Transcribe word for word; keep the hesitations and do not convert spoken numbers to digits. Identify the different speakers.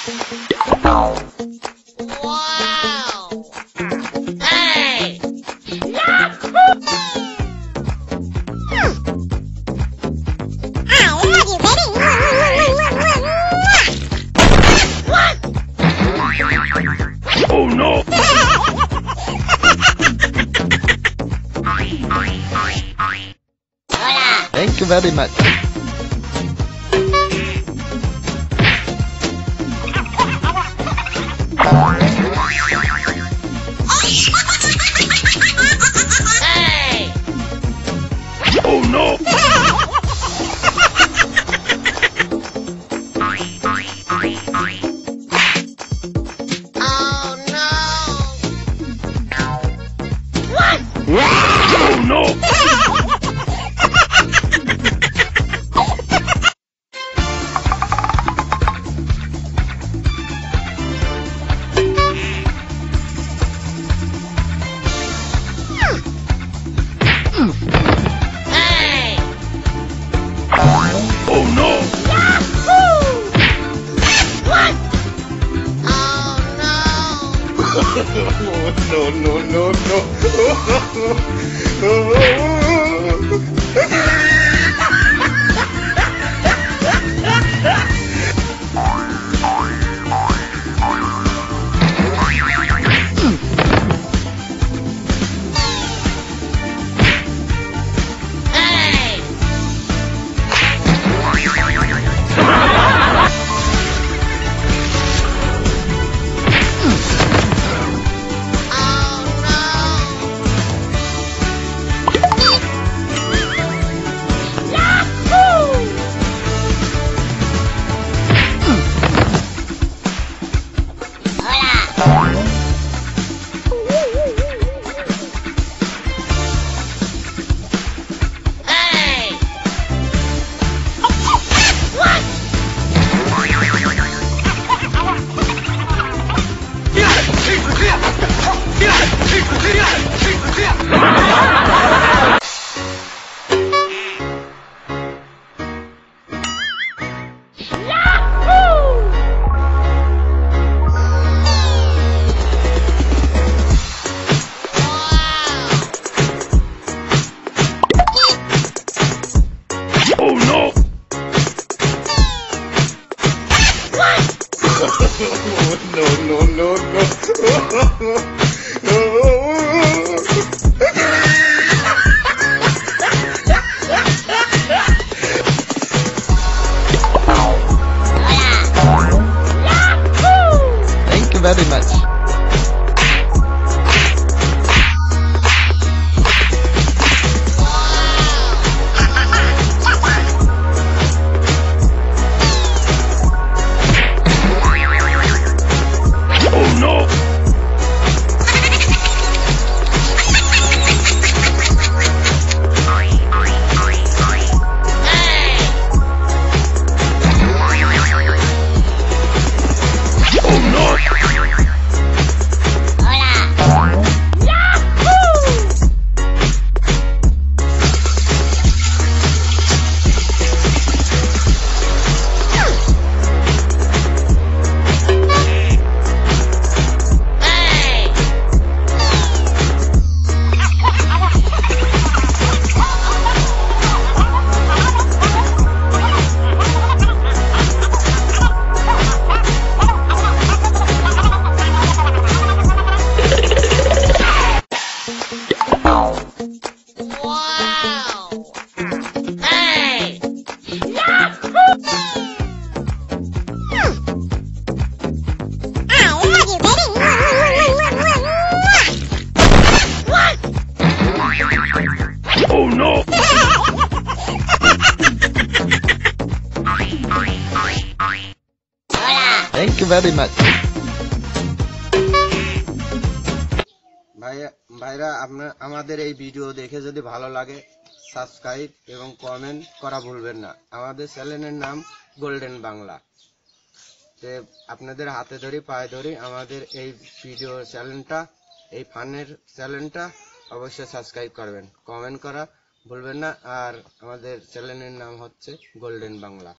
Speaker 1: Oh no!
Speaker 2: Thank you very much.
Speaker 1: Hey! Oh no! Oh no! Hey! Oh no! What? Oh no!
Speaker 2: No, no, no, no.
Speaker 1: Oh no!
Speaker 2: No, no, no, no. Thank you very much.
Speaker 1: Oh no!
Speaker 2: Thank you very much. ভাইয়া ভাইরা আপনার আমাদের এই ভিডিও দেখে যদি ভালো লাগে সাবস্ক্রাইব এবং কমেন্ট করা ভুলবেন না। আমাদের চ্যানেলের নাম গোল্ডেন বাংলা। যে আপনাদের হাতে ধরি পায়ে ধরি আমাদের এই ভিডিও চ্যানেলটা, এই ফানের চ্যানেলটা অবশ্যই সাবস্ক্রাইব করবেন, কমেন্ট করা ভুলবেন না। আর আমাদের চ্যানেলের নাম হচ্ছে গোল্ডেন বাংলা।